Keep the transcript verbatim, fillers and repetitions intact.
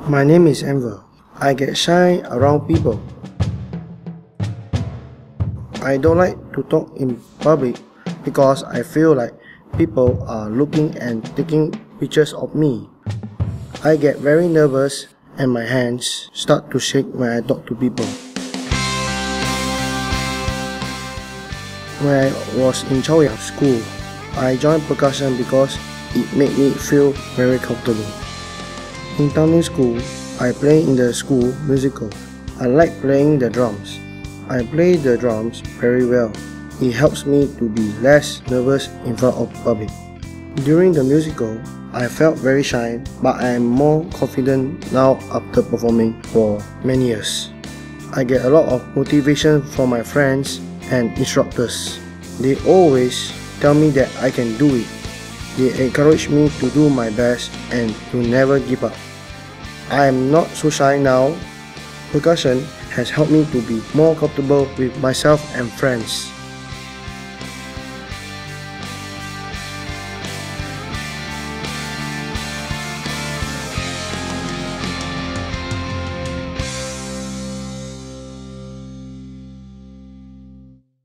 My name is Enver. I get shy around people. I don't like to talk in public because I feel like people are looking and taking pictures of me. I get very nervous and my hands start to shake when I talk to people. When I was in Cheong school, I joined percussion because it made me feel very comfortable. In Tanglin school, I play in the school musical. I like playing the drums. I play the drums very well. It helps me to be less nervous in front of public. During the musical, I felt very shy, but I am more confident now after performing for many years. I get a lot of motivation from my friends and instructors. They always tell me that I can do it. They encourage me to do my best and to never give up. I am not so shy now. Percussion has helped me to be more comfortable with myself and friends.